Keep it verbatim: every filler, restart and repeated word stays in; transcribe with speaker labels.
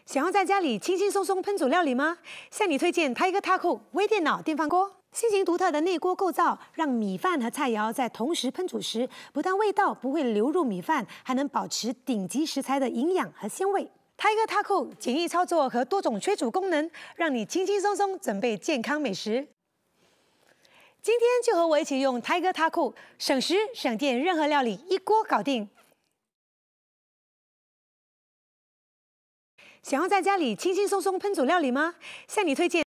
Speaker 1: 想要在家里轻轻松松烹煮料理吗？向你推荐 Tiger Taco 微电脑电饭锅。新型独特的内锅构造，让米饭和菜肴在同时烹煮时，不但味道不会流入米饭，还能保持顶级食材的营养和鲜味。Tiger Taco 简易操作和多种炊煮功能，让你轻轻松松准备健康美食。今天就和我一起用 Tiger Taco， 省时省电，任何料理一锅搞定。 想要在家里轻轻松松烹煮料理吗？向你推荐。